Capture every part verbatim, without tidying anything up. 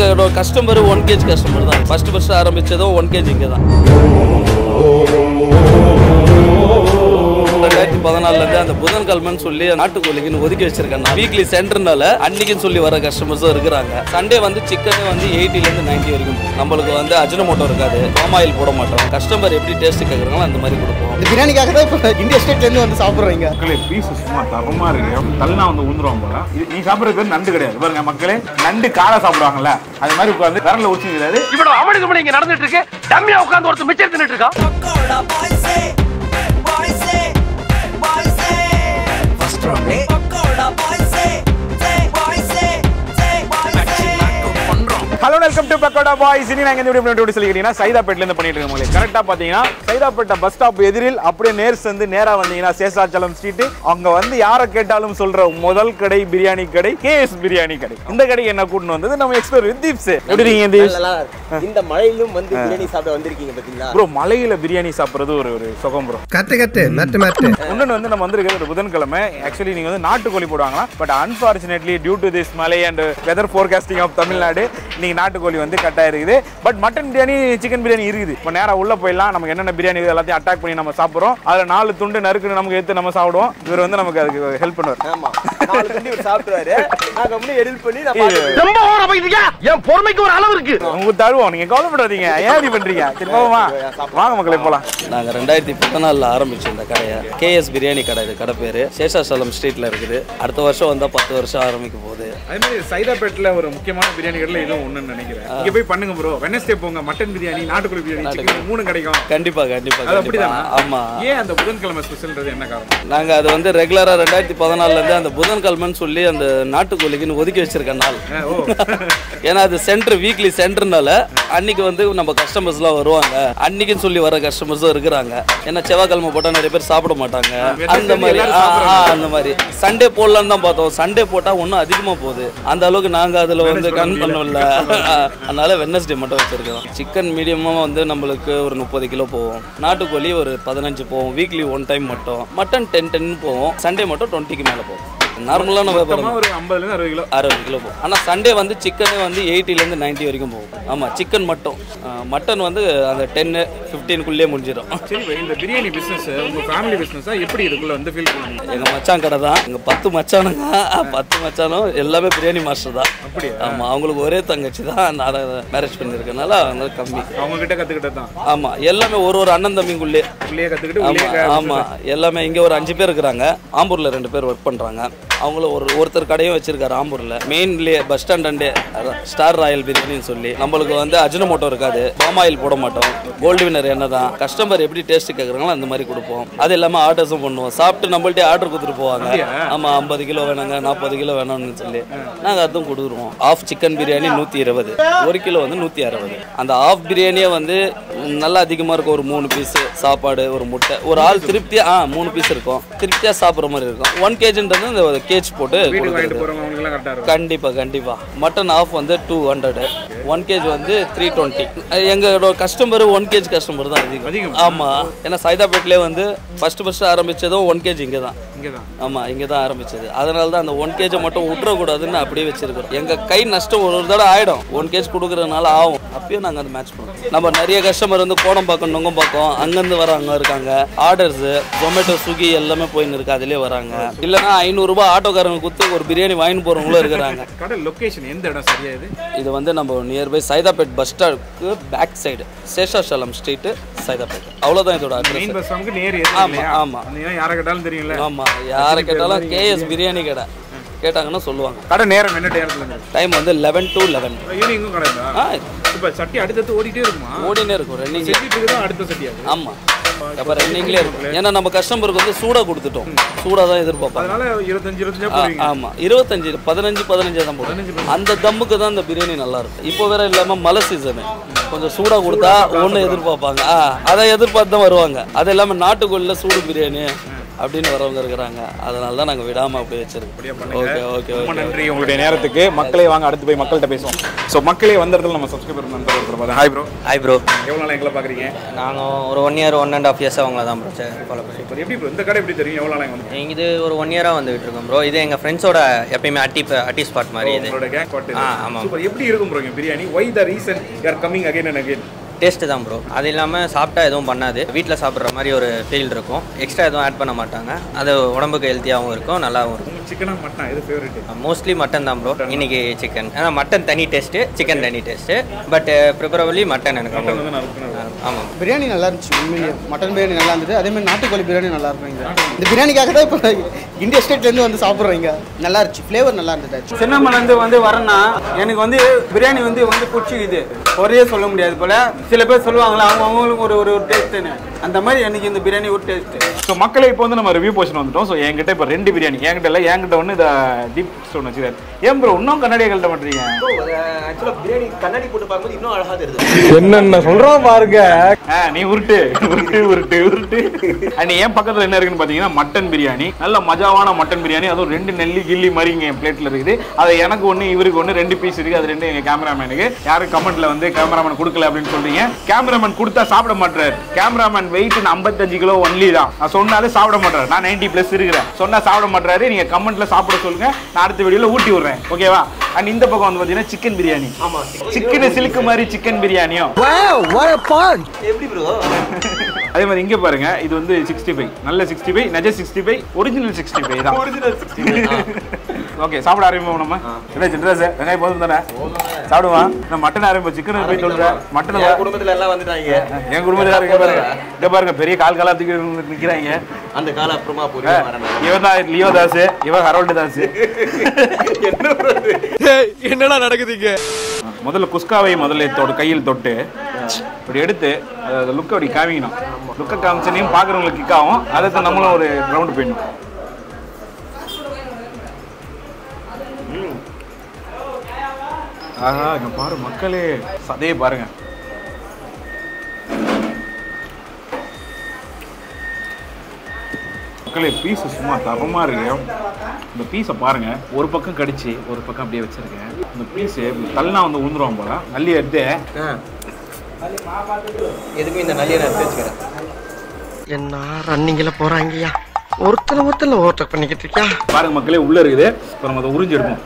எங்களோட customer one KG customer தான். First first ஆரம்பிச்சதும் ஒன் கேஜி இங்கே தான். ரெண்டாயிரத்தி பதினாலுலேருந்து அந்த புதன்கிழமைன்னு சொல்லி நாட்டுக்கோழிக்குன்னு ஒதுக்கி வச்சிருக்கேன். வீக்லி சென்டர்னால அன்னைக்குன்னு சொல்லி வர கஸ்டமர்ஸும் இருக்கிறாங்க. சண்டே வந்து சிக்கன் வந்து எயிட்டிலேருந்து நைன்ட்டி வரைக்கும். நம்மளுக்கு வந்து அஜினமோட்டோ இருக்காது, பாம் ஆயில் போட மாட்டோம். கஸ்டமர் எப்படி டேஸ்ட் கேட்குறாங்களோ அந்த மாதிரி கொடுப்போம். இந்த பிரியாணிக்காக தான் இப்போ இந்தியா ஸ்டேட்லேருந்து வந்து சாப்பிட்றீங்க. மக்களே பீஸ் சும்மா தரமாக இருக்கு. தள்ளா வந்து ஊந்துருவாங்க போல. நீ சாப்பிட்றது பேர் நண்டு கிடையாது பாருங்க மக்களே. நண்டு காரம் சாப்பிடுவாங்கல்ல அது மாதிரி உட்காந்து விரல ஊற்றிக்கிறாரு. இவ்வளோ அவனுக்கு இப்படி இங்கே நடந்துட்டு இருக்கு. டம்மியா உட்காந்து ஒருத்தர் மிச்சம் தின்னுட்டு இருக்கா. Pakoda boys boys boys first round Pakoda boys boys hello welcome to Pakoda boys. இனி நாங்கள் இந்த வீடியோ எப்படி சொல்லிக்கிட்டீங்கன்னா சைதாப்பேட்லேருந்து பண்ணிட்டு இருக்கோம். உங்களுக்கு கரெக்டாக பார்த்தீங்கன்னா சைதாப்பேட்டை பஸ் ஸ்டாப் எதிரில் அப்படியே நேர் வந்து நேராக வந்தீங்கன்னா சேஷாச்சலம் ஸ்ட்ரீட். அங்கே வந்து யாரை கேட்டாலும் சொல்ற முதல் கடை பிரியாணி கடை கே எஸ் பிரியாணி கடை. இந்த கடைக்கு என்ன கூட்டின்னு வந்தது நம்ம எக்ஸ்பர்ட் தீப் சார். எப்படி இருக்கீங்க தீப்? இந்த மழையிலும் வந்து பிரியாணி சாப்பிட வந்திருக்கீங்க பார்த்தீங்களா ப்ரோ? மலையில பிரியாணி சாப்பிட்றது ஒரு ஒரு சுகம் ப்ரோ. கட்டு கட்டு மேட்டு மேட்டு. இன்னொன்று வந்து நம்ம வந்திருக்கிறது ஒரு புதன்கிழமை. ஆக்சுவலி நீங்கள் வந்து நாட்டுக்கோழி போடுவாங்களா, but unfortunately due to this மலை and weather forecasting of Tamil Nadu இன்னைக்கு நாட்டுக்கோழி வந்து கட்டாக இருக்குது. But mutton biryani chicken biryani இருக்குது. இப்போ நேராக உள்ள போயிடலாம். நமக்கு என்னென்ன பிரியாணி எல்லாத்தையும் அட்டாக் பண்ணி நம்ம சாப்பிட்றோம். அதில் நாலு துண்டு நறுக்குன்னு நமக்கு எடுத்து நம்ம சாப்பிடுவோம். இவர் வந்து நமக்கு அதுக்கு ஹெல்ப் பண்ணுவார். ஆமா, நாலு துண்டு இவர் சாப்பிடுவாரு. நாங்க அப்படியே எடிட் பண்ணி ரொம்ப ஓர போயிட்டீங்க. என் பொறுமைக்கு ஒரு அளவு இருக்கு. உங்களுக்கு தருவோம், நீங்க கவலைப்படாதீங்க. ஏன் இப்படி பண்றீங்க? திரும்பமா வாங்க மக்களே போலாம். நாங்கள் ரெண்டாயிரத்தி பதினாலில் ஆரம்பிச்சோம் இந்த கடையை. கே எஸ் பிரியாணி கடை. இது கடை பேர் சேஷாச்சலம் ஸ்ட்ரீட்டில் இருக்குது. அடுத்த வருஷம் வந்தால் பத்து வருஷம் ஆரம்பிக்க போகுது. அதே மாதிரி சைதாப்பேட்டில் ஒரு முக்கியமான பிரியாணி கடையில் இதுவும் ஒன்றுன்னு நினைக்கிறேன். இங்கே போய் பண்ணுங்க ப்ரோ. வெனஸ்டே போங்க, மட்டன் பிரியாணி நாட்டுக்கோழி பிரியாணி சிக்கன் மூணு கிடைக்கும். கண்டிப்பா கண்டிப்பா. அது அப்படிதான். ஆமா. ஏன் அந்த புதன்கிழமை ஸ்பெஷல்ன்றது என்ன காரணம்? நாங்க அது வந்து ரெகுலரா ரெண்டாயிரத்தி பதினாலுல இருந்து அந்த புதன்கிழமைன்னு சொல்லி அந்த நாட்டுக்கோழிக்குன்னு ஒதுக்கி வச்சிருக்க நாள். ஏன்னா அது சென்டர் வீக்லி சென்டர்னால அன்னைக்கு வந்து நம்ம கஸ்டமர்ஸ் எல்லாம் வருவாங்க. அன்னைக்குன்னு சொல்லி வர கஸ்டமர்ஸும் இருக்கிறாங்க. ஏன்னா செவ்வாய்க்கிழமை போட்டா நிறைய பேர் சாப்பிட மாட்டாங்க. அந்த மாதிரி அந்த மாதிரி சண்டே போடலான்னு தான் பார்த்தோம். சண்டே போட்டா ஒன்னும் அதிகமா போகுது. அந்த அளவுக்கு நாங்க அதுல வந்து கன் பண்ணல. அதனால வெட்னஸ்டே மட்டும் வச்சிருக்கோம். சிக்கன் மீடியமா வந்து நம்மளுக்கு ஒரு முப்பது கிலோ போவோம். நாட்டுக்கோழி ஒரு பதினஞ்சு போவோம். வீக்லி ஒன் டைம் மட்டும். மட்டன் டென் டென் போவோம். சண்டே மட்டும் டுவெண்ட்டிக்கு மேல போவோம். நார்மலான வியாபாரம் ஒரு ஐம்பதுலேருந்து அறுபது கிலோ அறுபது கிலோ போகும். ஆனால் சண்டே வந்து சிக்கனே வந்து எயிட்டிலேருந்து நைன்ட்டி வரைக்கும் போகும். ஆமாம், சிக்கன் மட்டும். மட்டன் வந்து அந்த டென்னு ஃபிஃப்டீனுக்குள்ளேயே முடிஞ்சிடும். சரி, இந்த பிரியாணி பிஸ்னஸ் உங்கள் ஃபேமிலி பிஸ்னஸா எப்படி இதுக்குள்ள வந்து ஃபீல் பண்ணுவீங்க? எங்கள் மச்சான் கடை தான். எங்கள் பத்து மச்சானுங்க பத்து மச்சானும் எல்லாமே பிரியாணி மாஸ்டர் தான். அப்படி? ஆமாம், அவங்களுக்கு ஒரே தங்கச்சி தான். நான் மேரேஜ் பண்ணியிருக்கனால அவங்க கம்மி. அவங்க கிட்ட கற்றுக்கிட்டது தான். ஆமாம், எல்லாமே ஒரு ஒரு அண்ணன் தம்பிங்குள்ளே உள்ளே கற்றுக்கிட்டு. ஆமாம், எல்லாமே இங்கே ஒரு அஞ்சு பேர் இருக்கிறாங்க. ஆம்பூரில் ரெண்டு பேர் ஒர்க் பண்ணுறாங்க. அவங்களும் ஒரு ஒருத்தர் கடையும் வச்சிருக்காரு ஆம்பூரில். மெயின்லேயே பஸ் ஸ்டாண்டே ஸ்டார் ராயல் பிரியாணின்னு சொல்லி. நம்மளுக்கு வந்து அஜினமோட்டோ இருக்காது, பாம் ஆயில் போட மாட்டோம். கோல்டு வினர் என்ன தான். கஸ்டமர் எப்படி டேஸ்ட் கேட்குறாங்களோ அந்த மாதிரி கொடுப்போம். அது இல்லாமல் ஆர்டர்ஸும் பண்ணுவோம். சாப்பிட்டு நம்மள்ட்டே ஆர்டர் கொடுத்துட்டு போவாங்க. ஆமாம், ஐம்பது கிலோ வேணுங்க, நாற்பது கிலோ வேணும்னு சொல்லி நாங்கள் அதுவும் கொடுக்குறோம். ஆஃப் சிக்கன் பிரியாணி நூற்றி இருபது, ஒரு கிலோ வந்து நூற்றி அறுபது. அந்த ஆஃப் பிரியாணியே வந்து நல்லா அதிகமாக இருக்கும். ஒரு மூணு பீஸு சாப்பாடு, ஒரு முட்டை, ஒரு ஆள் திருப்தியாக ஆ மூணு பீஸ் இருக்கும். திருப்தியாக சாப்பிட்ற மாதிரி இருக்கும். ஒன் கேஜின்றது இந்த கேஜ் போட்டு கண்டிப்பா கண்டிப்பா. மட்டன் ஆஃப் வந்து டூ ஹண்ட்ரட், ஒன் கேஜ் வந்து த்ரீ டுவெண்ட்டி. எங்களோட கஸ்டமர் ஒன் கேஜ் கஸ்டமர் தான் அதிகம். ஆமா, ஏன்னா சைதாப்பேட்லேயே வந்து ஃபர்ஸ்ட் ஃபர்ஸ்ட் ஆரம்பிச்சதும் ஒன் கேஜ் இங்கே தான். ஆமா, இங்கே தான் ஆரம்பிச்சது. அதனால தான் அந்த ஒன் கேஜை மட்டும் விட்டுறக்கூடாதுன்னு அப்படியே வச்சிருக்கிறோம். எங்க கை நஷ்டம் ஒரு ஒரு தடவை ஆயிடும். ஒன் கேஜ் கொடுக்கறதுனால ஆகும். அப்பயும் நாங்கள் அதை மேட்ச் பண்ணுவோம். நம்ம நிறைய கஸ்டமர் வந்து கோடம்பாக்கம், நுங்கம்பாக்கம் அங்கேருந்து வராங்க இருக்காங்க. ஆர்டர்ஸ் ஜொமேட்டோ, ஸ்விக்கி எல்லாமே போயின்னு இருக்கு. அதிலே வராங்க. இல்லைன்னா ஐநூறுரூபா ஆட்டோக்காரங்க கொடுத்து ஒரு பிரியாணி வாங்கி போகிறவங்களும் இருக்கிறாங்க. கடை லொகேஷன் எந்த இடம் சரியா? இது இது வந்து நம்ம நியர்பை சைதாப்பேட் பஸ் ஸ்டாண்டுக்கு back side Seshachalam street Saidapet. அவ்வளோதான் இதோட மெயின் பஸ் ஸ்டாண்டுக்கு நேர். ஆமா ஆமா, யாரை கேட்டாலும் தெரியுங்களா? ஆமா, யாரை கேட்டாலும் கே எஸ் பிரியாணி கடை கேட்டாங்கன்னா சொல்லுவாங்க. கடை நேரம் என்ன நேரத்தில்? டைம் வந்து லெவன் டு லெவன். ஈவினிங்கும் கடை தான். இப்போ சட்டி அடுத்தது ஓடிட்டே இருக்குமா? ஓடினே இருக்கும். ரன்னிங் அடுத்த சட்டி. ஆமாம், அப்போ ரன்னிங்லேயே இருக்கும். ஏன்னா நம்ம கஸ்டமருக்கு வந்து சூடாக கொடுத்துட்டோம். சூடாக தான் எதிர்பார்ப்பாங்க. இருபத்தஞ்சு இருபத்தஞ்சு ஆமாம், இருபத்தஞ்சு பதினஞ்சு பதினஞ்சு தான் போடும். அந்த தம்முக்கு தான் இந்த பிரியாணி நல்லா இருக்கும். இப்போ வேற இல்லாமல் மழை சீசனு, கொஞ்சம் சூடாக கொடுத்தா ஒன்று எதிர்பார்ப்பாங்க. ஆ அதை எதிர்பார்த்து தான் வருவாங்க. அது இல்லாமல் நாட்டுக்கோழியில் சூடு பிரியாணி அப்படின்னு வரவங்க இருக்கிறாங்க. அதனால தான் நாங்கள் விடாமல் அப்படியே வச்சிருக்கோம். ஓகே ஓகே ரொம்ப நன்றி உங்களுடைய நேரத்துக்கு. மக்களே வாங்க அடுத்து போய் மக்கள்கிட்ட பேசுவோம். ஸோ மக்களே வந்த இடத்துல நம்ம சப்ஸ்கிரைபர் நண்பர் ஒருத்தர். Hi bro. Hi bro. எவ்வளோ நாள் எங்களை பார்க்குறீங்க? நாங்கள் ஒரு one year one and half years அவங்கள தான் ப்ரோ ஃபாலோ பண்ணி. இப்போ எப்படி ப்ரோ இந்த கடை எப்படி தெரியும்? எவ்வளோ நாள் வந்து இது ஒரு ஒன் இயராக வந்துகிட்டு இருக்கோம் ப்ரோ. இது எங்கள் ஃப்ரெண்ட்ஸோட எப்பயுமே அட்டி அட்டி ஸ்பாட் மாதிரி. இது உங்களோட கேங் ஸ்பாட். ஆ ஆமாம். சூப்பர். எப்படி இருக்கும் bro biryani? Why the reason you are coming again and again? Taste தான் ப்ரோ. அது இல்லாமல் சாப்பிட்டா எதுவும் பண்ணாது. வீட்டில் சாப்பிட்ற மாதிரி ஒரு ஃபீல் இருக்கும். எக்ஸ்ட்ரா எதுவும் ஆட் பண்ண மாட்டாங்க. அது உடம்புக்கு ஹெல்த்தியாகவும் இருக்கும், நல்லாவும் இருக்கும். சிக்கனா மட்டனா எது ஃபேவரட்? மோஸ்ட்லி மட்டன் தான் ப்ரோ. இன்னைக்கு சிக்கன். ஏன்னா மட்டன் தனி டேஸ்ட்டு, சிக்கன் தனி டேஸ்ட்டு. பட் ப்ரிஃபரபிளி மட்டன் எனக்கு ரொம்ப. ஆமாம். பிரியாணி நல்லா இருந்துச்சு. உண்மையிலேயே மட்டன் பிரியாணி நல்லா இருந்தது. அதேமாதிரி நாட்டுக்கோழி பிரியாணி நல்லா இருக்கும். இங்கே இந்த பிரியாணிக்காக தான் இப்போ இந்தியா ஸ்டேட்லேருந்து வந்து சாப்பிட்றோம். இங்கே நல்லா இருந்துச்சு. ஃப்ளேவர் நல்லா இருந்தது. சென்னமலேருந்து வந்து வரேன்னா எனக்கு வந்து பிரியாணி வந்து வந்து பிடிச்சிக்குது. ஒரே சொல்ல முடியாது போல. சில பேர் சொல்லுவாங்களா அவங்க அவங்களுக்கு ஒரு ஒரு டேஸ்ட்டுன்னு. அந்த மாதிரி எனக்கு இந்த பிரியாணி ஒரு டேஸ்ட்டு. ஸோ மக்களை இப்போ வந்து நம்ம ரிவ்யூ போர்ஷன் வந்துட்டோம். ஸோ என்கிட்ட இப்போ ரெண்டு பிரியாணி. என்கிட்ட இல்லை, என்கிட்ட ஒன்று இதை டீப் ஸ்டோன் வச்சுக்காரு. ஏன் ப்ரோ இன்னும் கண்ணாடியை கழட்ட மாட்டீங்க? ஆக்சுவலாக பிரியாணி கண்ணாடி போட்டு பார்க்கும்போது இன்னும் அழகாக தெரியுது. என்னென்ன சொல்கிறோம் பாருங்க. ஆ நீ உருட்டு உருட்டு உருட்டு உருட்டு. அண்ட் என் பக்கத்தில் என்ன இருக்குன்னு பார்த்தீங்கன்னா மட்டன் பிரியாணி. நல்ல மஜாவான மட்டன் பிரியாணி. அதுவும் ரெண்டு நெல்லி கில்லி மாதிரி இங்கே என் பிளேட்டில் இருக்குது. அது எனக்கு ஒன்று, இவருக்கு ஒன்று, ரெண்டு பீஸ் இருக்குது. அது ரெண்டு எங்கள் கேமராமேனுக்கு. யாரும் கமெண்ட்டில் வந்து கேமராமேன் கொடுக்கல அப்படின்னு சொல்றீங்க. கேமராமேன் கொடுத்தா சாப்பிட மாட்டாரு. கேமராமேன் வெயிட் ஐம்பத்தஞ்சு கிலோ ஒன்லி தான். நான் சொன்னாலே சாப்பிட மாட்டாரு. நான் நைன்டி பிளஸ் இருக்கிறேன். சொன்னா சாப்பிட மாட்டாரு. நீங்க கமெண்ட்ல சாப்பிட சொல்லுங்க. நான் அடுத்த வீடியோல ஊட்டி விடுறேன். ஓகேவா? அண்ட் இந்த பக்கம் வந்து பாத்தீங்கன்னா சிக்கன் பிரியாணி. ஆமா, சிக்கன் சிலுக்கு மாதிரி சிக்கன் பிரியாணியும். எப்படி ப்ரோ? அதே மாதிரி இங்க பாருங்க, இது வந்து சிக்ஸ்டி ஃபைவ். நல்ல சிக்ஸ்டி ஃபைவ், நஜ sixty five, original sixty five தான். Original sixty five. ஓகே, சாப்பிட ஆரம்பிப்போம் நம்ம. என்ன சின்ராஸ் வெங்காயம் போதும் தானே? சாப்பிடுவான். நான் மட்டன் ஆரம்பிப்போம். சிக்கன் போய் சொல்றேன். மட்டன் குடும்பத்துல எல்லாம் வந்துட்டாங்க. என் குடும்பத்துல இங்க பாருங்க, இங்க பாருங்க பெரிய கால் காலா தூக்கி நிக்கிறாங்க. அந்த கால அப்புறமா போறேன். இவன் தான் லியோ தாஸ், இவன் ஹரோல்டு தாஸ். என்னடா நடக்குதுங்க? முதல்ல குஸ்காவை முதல்ல தொட்டு கையில் தொட்டு இப்படி எடுத்து அதை லுக்கை அப்படி காமிக்கணும். லுக்கை காமிச்சனையும் பார்க்குறவங்களுக்கு கிக் ஆகும். அதுக்கு நம்மளும் ஒரு ரவுண்டு போயிடணும். ஆஹா, இங்க பாரு மக்களே, அதே பாருங்க. மக்களே பீஸ் சும்மா தரமா இருக்கு. இந்த பீஸை பாருங்க, ஒரு பக்கம் கடிச்சு ஒரு பக்கம் அப்படியே வச்சிருக்கேன். இந்த பீஸு தள்ளனா வந்து உழுந்துருவான் போல. நல்லி எடுத்து எதுக்கும் இந்த நல்லியை நான் வச்சுக்கிறேன். என்ன ரன்னிங்ல போறாங்கய்யா, ஒருத்தல ஒருத்தல ஓவர்டேக் பண்ணிக்கிட்டு இருக்கியா பாருங்க மக்களே, உள்ள இருக்குது. இப்போ நம்ம அதை உறிஞ்சி எடுப்போம்.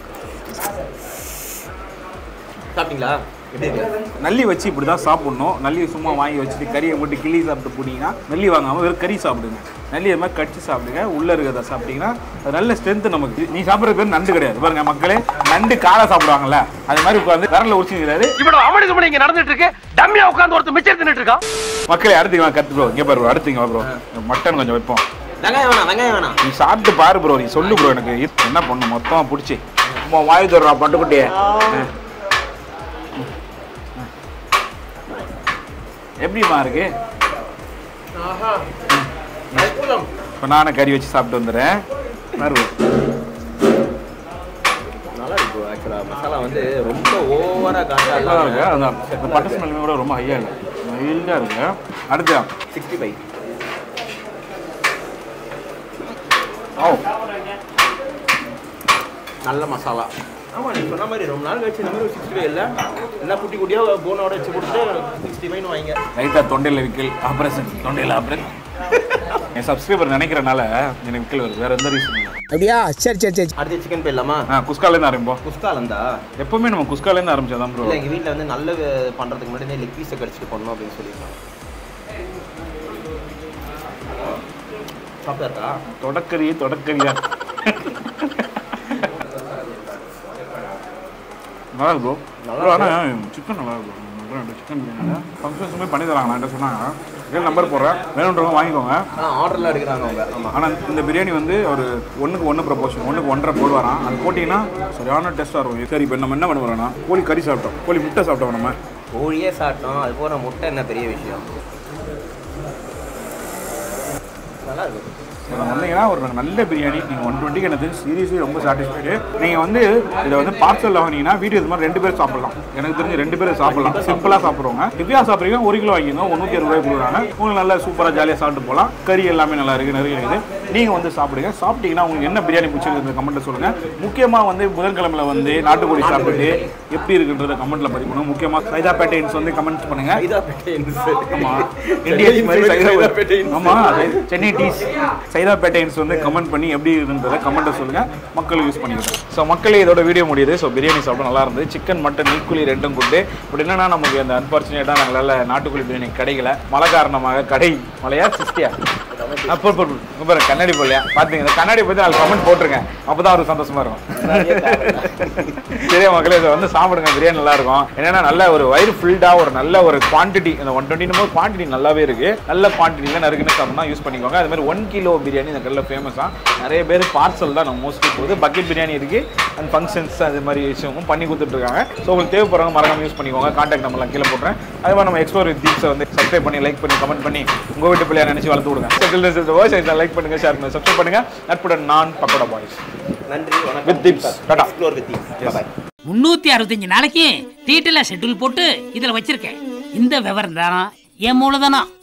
சாப்பிட்டீங்களா? நல்லி வச்சு இப்படி தான் சாப்பிடணும். நல்லி சும்மா வாங்கி வச்சுட்டு கறியை மட்டும் கிளி சாப்பிட்டு போட்டிங்கன்னா, நல்லி வாங்காமல் வெறும் கறி சாப்பிடுங்க. நல்லி அது மாதிரி கடிச்சு சாப்பிடுங்க. உள்ளே இருக்கிறத சாப்பிட்டீங்கன்னா அது நல்ல ஸ்ட்ரென்த்து நமக்கு. நீ சாப்பிட்ற பேர் நண்டு கிடையாது. பாருங்க மக்களே, நண்டு காலை சாப்பிடுவாங்கல்ல, அது மாதிரி உட்காந்து விரல உரிச்சுக்கிறாரு. இவ்வளவு அமளிக்கு மணி இங்க நடந்துட்டு இருக்கு. டம்மியா உட்காந்து ஒருத்தர் மிச்சம் தின்னுட்டு இருக்கா. மக்களே அடுத்து கத்து ப்ரோ, இங்கே பாரு ப்ரோ, அடுத்துங்க ப்ரோ, மட்டன் கொஞ்சம் வைப்போம். வெங்காயம் வேணாம், வெங்காயம் வேணாம். நீ சாப்பிட்டு பாரு ப்ரோ, நீ சொல்லு ப்ரோ. எனக்கு என்ன பண்ணணும் மொத்தமாக பிடிச்சி சும்மா வாய் தர்றா பட்டுக்குட்டியே. எப்படிமா இருக்கு? இப்போ நானும் கறி வச்சு சாப்பிட்டு வந்துடுறேன். நல்லா இருக்கு. ஆக்சுவலாக மசாலா வந்து ரொம்ப ஓவராக காட்டா இருக்கு. அந்த பட்டர் ஸ்மெல்லுமே கூட ரொம்ப ஹையாக இல்லை, மைல்டாக இருக்கு. அடுத்து சிக்ஸ்டி ஃபைவ். ஓ, நல்ல மசாலா. ஆமாம், நீ சொன்ன மாதிரி ரொம்ப நாள் கழிச்சு இந்த மாதிரி ஒரு சிக்ஸ்டி ஃபைவ் இல்லை, என்ன குட்டி குட்டியாக போனோட வச்சு கொடுத்துட்டு சிக்ஸ்டி ஃபைவ்னு வாங்க. லைட்டாக தொண்டையில் விக்கல் ஆப்ரேஷன், தொண்டையில் ஆப்ரேஷன். என் சப்ஸ்கிரைபர் நினைக்கிறனால எனக்கு விக்கல் வருது, வேற எந்த ரீசன் இல்லை. அப்படியா? சரி சரி சரி. அடுத்து சிக்கன் போயிடலாமா? ஆ, குஸ்காலேருந்து ஆரம்பிப்போம். குஸ்காலந்தா எப்பவுமே நம்ம குஸ்காலேருந்து ஆரம்பிச்சாதான் ப்ரோ. இல்லை, எங்கள் வீட்டில் வந்து நல்ல பண்ணுறதுக்கு முன்னாடி லெக் பீஸை கடிச்சிட்டு பண்ணணும் அப்படின்னு சொல்லியிருக்காங்க. சாப்பிட்டா தொடக்கறி தொடக்கறியா நல்லா இருக்கும் ப்ரோ. ஆனால் சிக்கன் நல்லா இருக்கும். சிக்கன் பிரியாணி ஃபங்க்ஷன்ஸுமே பண்ணி தராங்க. நான் என்ன சொன்னாங்க, இதே நம்பர் போடுறேன், வேணுன்றவங்க வாங்கிக்கோங்க. ஆனால் ஆர்டர்லாம் எடுக்கிறாங்க அவங்க. ஆமாம், ஆனால் இந்த பிரியாணி வந்து ஒரு ஒன்றுக்கு ஒன்று ப்ரொபோஷன், ஒன்றுக்கு ஒன்றரை போடுவாராம். அது போட்டிங்கன்னா சரியான டேஸ்ட்டாக இருக்கும். சரி, இப்போ நம்ம என்ன பண்ண போகிறோம்னா, கோழி கறி சாப்பிட்டோம், கோழி முட்டை சாப்பிட்டோம். நம்ம கோழியே சாப்பிட்டோம், அது போகிற முட்டை என்ன பெரிய விஷயம். நல்லா இருக்கும். வந்தீங்கன்னா ஒரு நல்ல பிரியாணி நீங்கள் ஒன் டுவெண்ட்டிக்கு எனக்கு சீரியஸ்லி ரொம்ப சாட்டிஸ்ஃபைடு. நீங்கள் வந்து இதை வந்து பார்சலில் வாங்கினீங்கன்னா வீடியோ இது மாதிரி ரெண்டு பேர் சாப்பிடலாம். எனக்கு தெரிஞ்சு ரெண்டு பேரும் சாப்பிடலாம். சிம்பிளாக சாப்பிடுவாங்க. ஹெவியாக சாப்பிட்றீங்க ஒரு கிலோ வாங்கிங்க முந்நூற்றி அறுபது ரூபாய் கொடுக்குறாங்க. உங்களுக்கு நல்லா சூப்பராக ஜாலியாக சாப்பிட்டு போகலாம். கறி எல்லாமே நல்லா இருக்குது, நிறைய இருக்குது. நீங்கள் வந்து சாப்பிடுங்க. சாப்பிட்டீங்கன்னா உங்களுக்கு என்ன பிரியாணி பிடிச்சிருக்கு கமெண்ட்டில் சொல்லுங்கள். முக்கியமாக வந்து புதன்கிழமையில வந்து நாட்டுக்கோழி சாப்பிட்டு எப்படி இருக்குன்றத கமெண்ட்டில் பதிவு பண்ணுங்க. முக்கியமாக சைதாப்பேட்டைன்ஸ் வந்து கமெண்ட் பண்ணுங்க. ஆமாம், இந்தியன்ஸ் மாதிரி சைதாப்பேட்டை. ஆமாம், சென்னை டீஸ் சைதாப்பேட்டைன்ஸ் வந்து கமெண்ட் பண்ணி எப்படி இருந்ததை கமெண்ட்டை சொல்லுங்கள். மக்கள் யூஸ் பண்ணிக்கிட்டோம். ஸோ மக்களே இதோட வீடியோ முடியுது. ஸோ பிரியாணி சாப்பிட நல்லா இருந்தது. சிக்கன் மட்டன் ஈக்குவலி ரெண்டும் கொண்டு பட் என்னன்னா நமக்கு அந்த அன்ஃபார்ச்சுனேட்டாக நாங்களால் நாட்டுக்கோழி பிரியாணி கிடைக்கல. மழை காரணமாக கடை மழையா சிஸ்டியா அப்போ பாரு கண்ணாடி போடலையா பார்த்தீங்க. கண்ணாடி பற்றி நாலு கமெண்ட் போட்டிருக்கேன். அப்போ தான் அவருக்கு சந்தோஷமா இருக்கும். சரியா மக்களே, இதை வந்து சாப்பிடுங்க. பிரியாணி நல்லா இருக்கும். என்னன்னா நல்ல ஒரு வயிறு ஃபுல்டாக ஒரு நல்ல ஒரு குவான்டிட்டி. அந்த ஒன் டுவெண்ட்டி போது குவான்டிட்டி நல்லாவே இருக்கு. நல்ல குவான்டிட்டியில் நறுக்குன்னு சாப்பிட்னா யூஸ் பண்ணிக்கோங்க. அது மாதிரி ஒன் கிலோ பிரியாணி இந்த கல்ல ஃபேமஸாக நிறைய பேர் பார்சல் தான் நம்ம மோஸ்ட்லி போகுது. பக்கெட் பிரியாணி இருக்கு அண்ட் ஃபங்க்ஷன்ஸ் அது மாதிரி விஷயமும் பண்ணி கொடுத்துட்ருக்காங்க. ஸோ உங்களுக்கு தேவைப்படுறவங்க மறக்காம யூஸ் பண்ணிக்கோங்க. கான்டாக்ட் நம்பர்லாம் கீழே போடுறேன். அது மாதிரி நம்ம எக்ஸ்ப்ளோர் வித் தீப்ஸை வந்து சப்ஸ்கிரைப் பண்ணி லைக் பண்ணி கமெண்ட் பண்ணி உங்கள் வீட்டு பிள்ளையா நினச்சி வளர்த்து விடுங்க. லைக் பண்ணுங்க, ஷேர் பண்ணுங்க, சப்ஸ்கிரைப் பண்ணுங்க. நட்புடன் நான் பக்கோடா பாய்ஸ். நன்றி. With Deeps tata. Explore with Deeps. Bye. முன்னூத்தி அறுபத்தஞ்சு நாளைக்கு டீட்டெயிலாக ஷெட்யூல் போட்டு இதில் வச்சிருக்கேன். இந்த விவரம் தானா என் மூலதானா?